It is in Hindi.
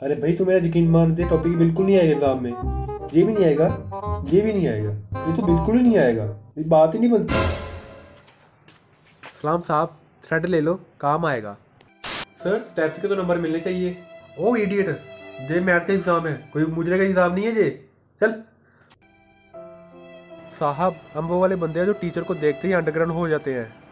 अरे भाई तू मेरा यकीन मानते, टॉपिक बिल्कुल नहीं आएगा एग्जाम में। ये भी नहीं आएगा, ये भी नहीं आएगा, ये तो बिल्कुल ही नहीं आएगा। ये बात ही नहीं बनती। सलाम साहब, थ्रेड ले लो, काम आएगा। सर स्टेप्स के तो नंबर मिलने चाहिए। ओ इडियट, ये मैथ का एग्जाम है, कोई मुजरे का एग्जाम नहीं है ये। चल साहब, हम वो वाले बंदे हैं जो टीचर को देखते ही अंडरग्राउंड हो जाते हैं।